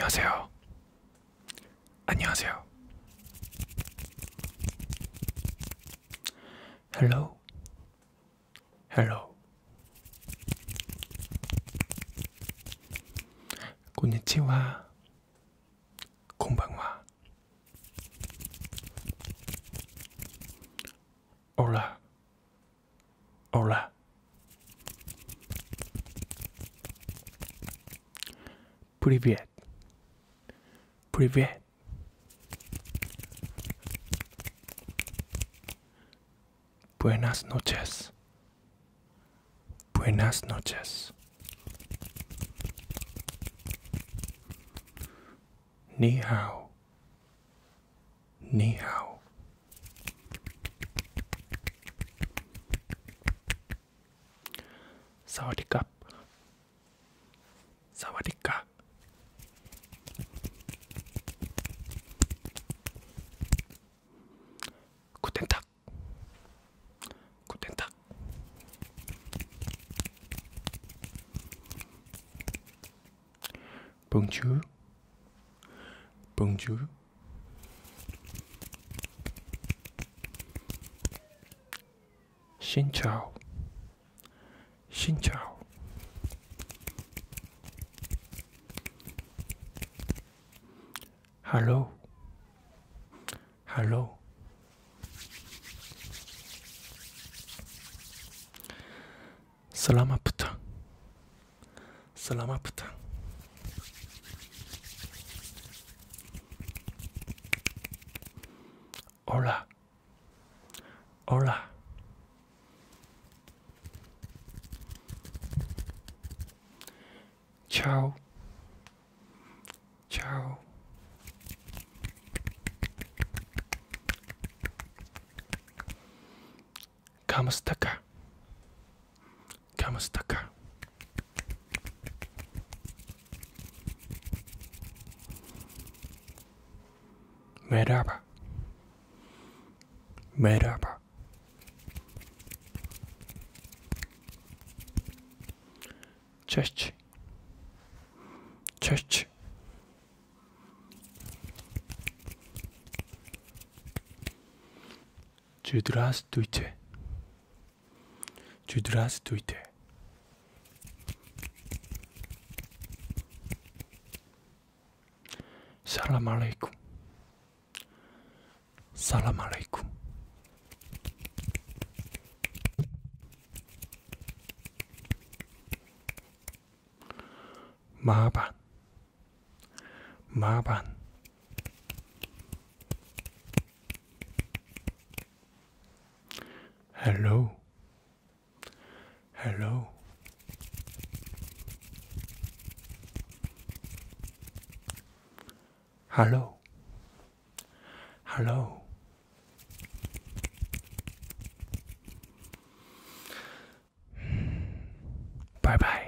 안녕하세요. 안녕하세요. Hello. Hello. konnichiwa. konbanwa. Hola. Hola. Привет. Привет. Buenas noches. Buenas noches. Ni hao. Ni hao. Sawadikap. Sawadika. Guten Tag. Guten Tag. Bonjour. Bonjour. Xin chào. Xin chào. Hello. Hello. Selamat petang. Selamat petang. Hola. Hola. Ciao. Ciao. Kamastaka. Kamastaka. Merhaba. Merhaba. Cześć. Cześć. Здравствуйте. Здравствуйте. Салам алейкум. Салам алейкум. 마반. 마반. Hello. Hello. Hello. Hello. Bye bye.